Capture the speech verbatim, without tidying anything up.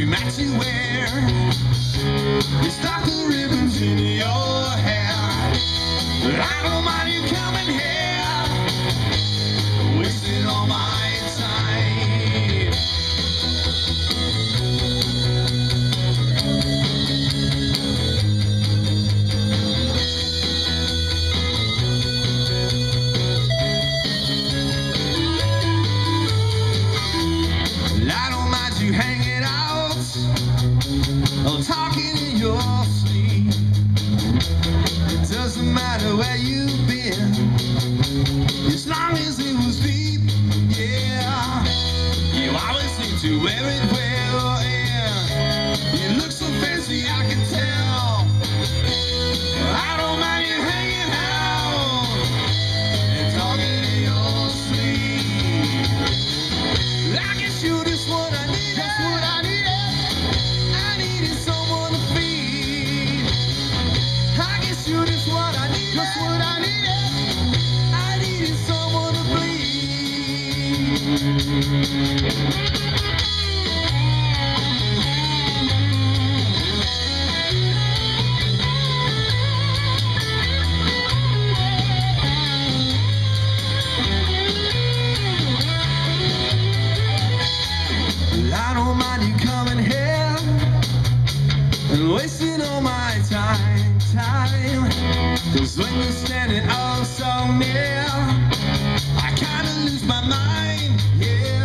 every match you wear. You stuck the ribbons in your hair. But I don't mind you coming here, wasting all my time. I don't mind you hanging out or talking in your sleep. It doesn't matter where you've been, as long as it was deep. Yeah, you always seem to wear it well, and you look so fancy, I can tell. I don't mind you hanging out and talking in your sleep. I guess you're just what I needed. That's what I needed. I needed someone to feed. I guess you're just what I needed. Just what I needed. I needed someone to bleed. I don't mind you coming here and wasting all my time, time. Cause when you're standing oh so near, I kinda lose my mind, yeah.